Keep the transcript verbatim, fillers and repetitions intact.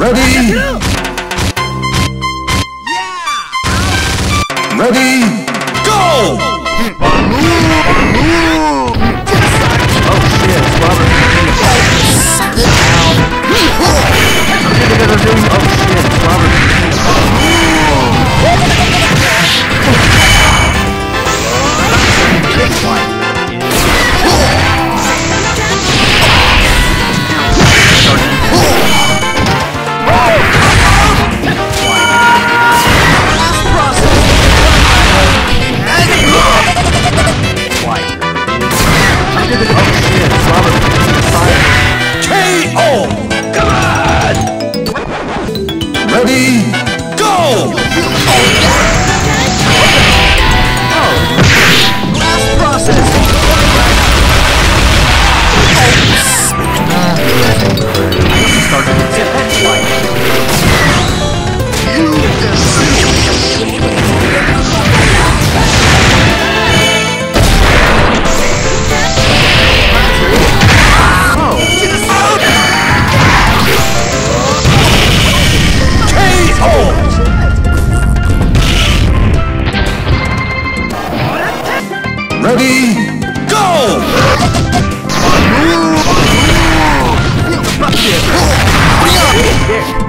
Ready? Ready? Go! Oh shit, it's Robert. Oh shit, it's Robert. K O! Come on! Ready? Go! Last process. Starting to tip that flight. Ready? Go! Fuck this.